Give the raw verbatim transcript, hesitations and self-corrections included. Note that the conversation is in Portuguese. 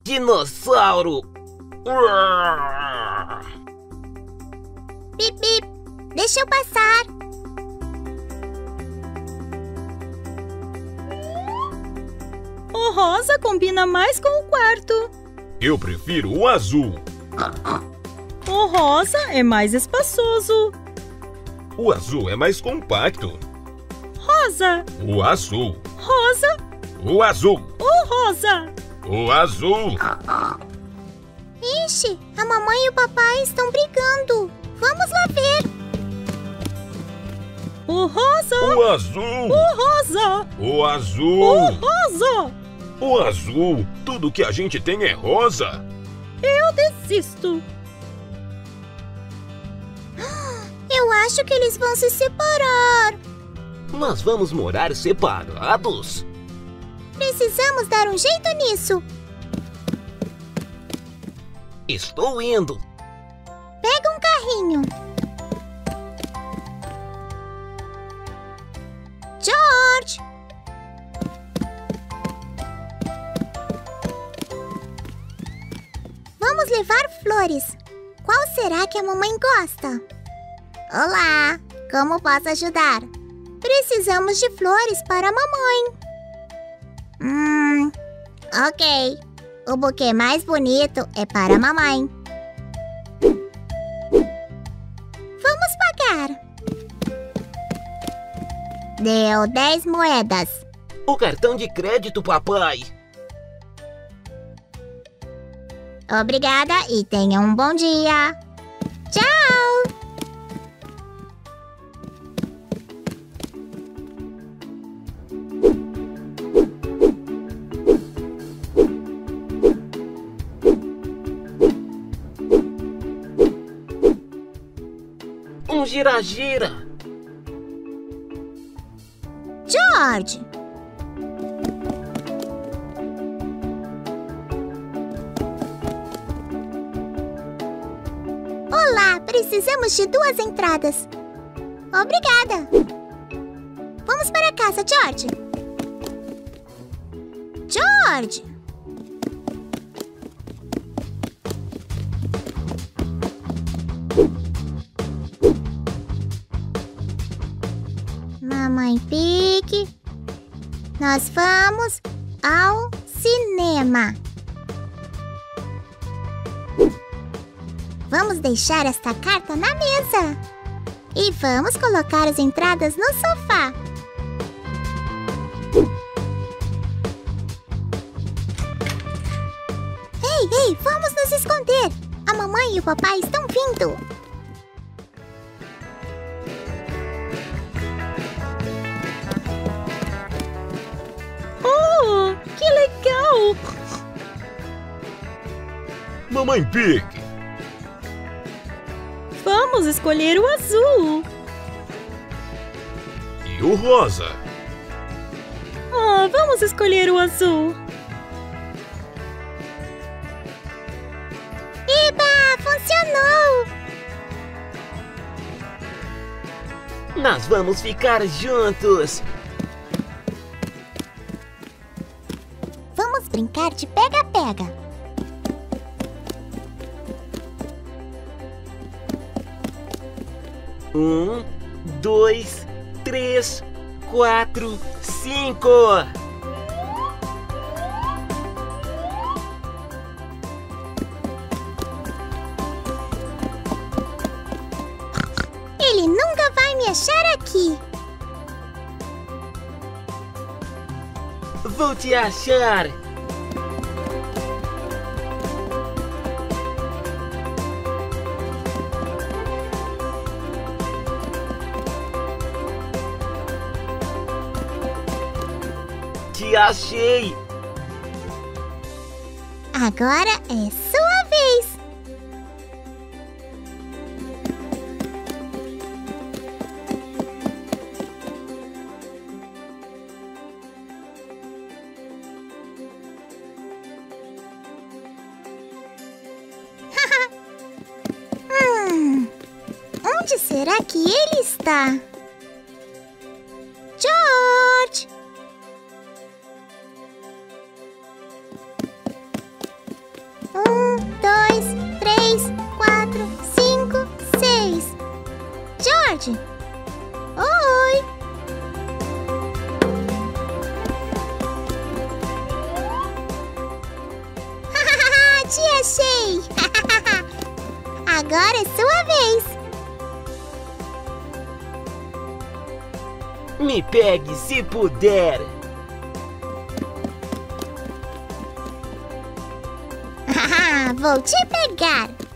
Dinossauro! Bip, bip! Deixa eu passar! O rosa combina mais com o quarto. Eu prefiro o azul. O rosa é mais espaçoso. O azul é mais compacto. Rosa! O azul. Rosa! O azul. O rosa! O azul. Ixi, a mamãe e o papai estão brigando. Vamos lá ver. O rosa! O azul. O rosa! O O azul. rosa! O azul. Tudo que a gente tem é rosa. Eu desisto. Eu acho que eles vão se separar. Nós vamos morar separados? Precisamos dar um jeito nisso. Estou indo. Pega um carrinho. George! Vamos levar flores. Qual será que a mamãe gosta? Olá, como posso ajudar? Precisamos de flores para a mamãe. Hum, ok. O buquê mais bonito é para a mamãe. Vamos pagar. Deu dez moedas. O cartão de crédito, papai. Obrigada e tenha um bom dia. Tchau! Um gira-gira. George! Olá, precisamos de duas entradas. Obrigada. Vamos para casa, George. George! Mamãe Pig, nós vamos ao cinema. Vamos deixar esta carta na mesa. E vamos colocar as entradas no sofá. Ei, ei, vamos nos esconder. A mamãe e o papai estão vindo. Oh, que legal! Mamãe Pig. Vamos escolher o azul. E o rosa. Ah, vamos escolher o azul. Eba, funcionou! Nós vamos ficar juntos. Vamos brincar de pega-pega. Um, dois, três, quatro, cinco. Ele nunca vai me achar aqui. Vou te achar. Te achei. Agora é sua vez. hum, onde será que ele está? George! verdade. Oi! Te achei! Agora é sua vez! Me pegue se puder. Vou te pegar!